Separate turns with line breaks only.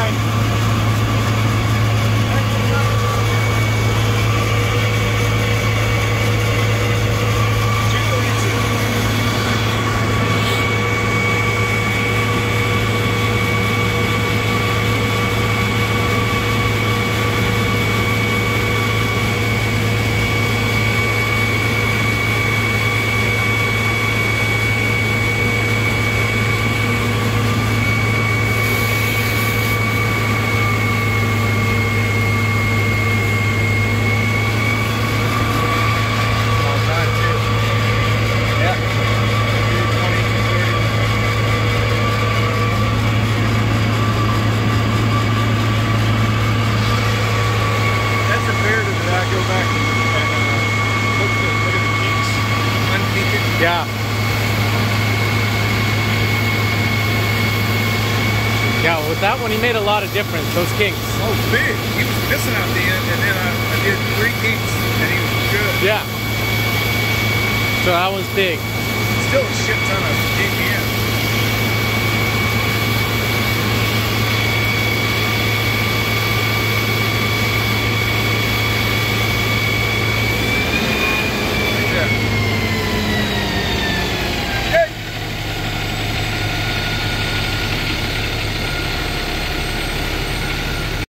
Yeah. Yeah, with that one, he made a lot of difference, those kinks.
Oh, big. He was missing out the end, and then I did 3 kinks, and he was good.
Yeah. So that one's big.
Still a shit ton of DPM.